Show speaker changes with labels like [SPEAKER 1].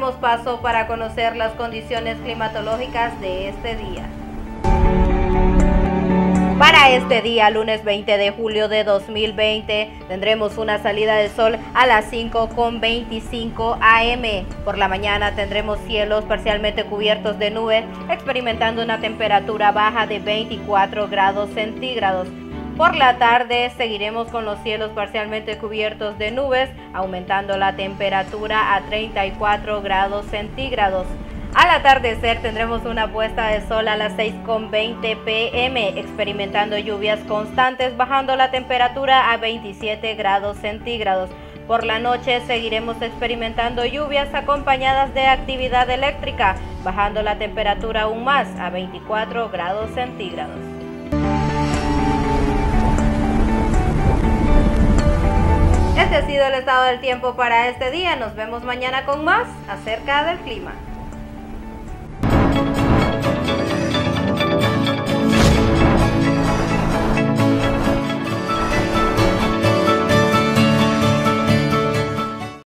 [SPEAKER 1] demos paso para conocer las condiciones climatológicas de este día. Para este día, lunes 20 de julio de 2020, tendremos una salida de sol a las 5:25 am. Por la mañana tendremos cielos parcialmente cubiertos de nubes, experimentando una temperatura baja de 24 grados centígrados. Por la tarde seguiremos con los cielos parcialmente cubiertos de nubes, aumentando la temperatura a 34 grados centígrados. Al atardecer tendremos una puesta de sol a las 6:20 pm, experimentando lluvias constantes, bajando la temperatura a 27 grados centígrados. Por la noche seguiremos experimentando lluvias acompañadas de actividad eléctrica, bajando la temperatura aún más a 24 grados centígrados. Este ha sido el estado del tiempo para este día. Nos vemos mañana con más acerca del clima.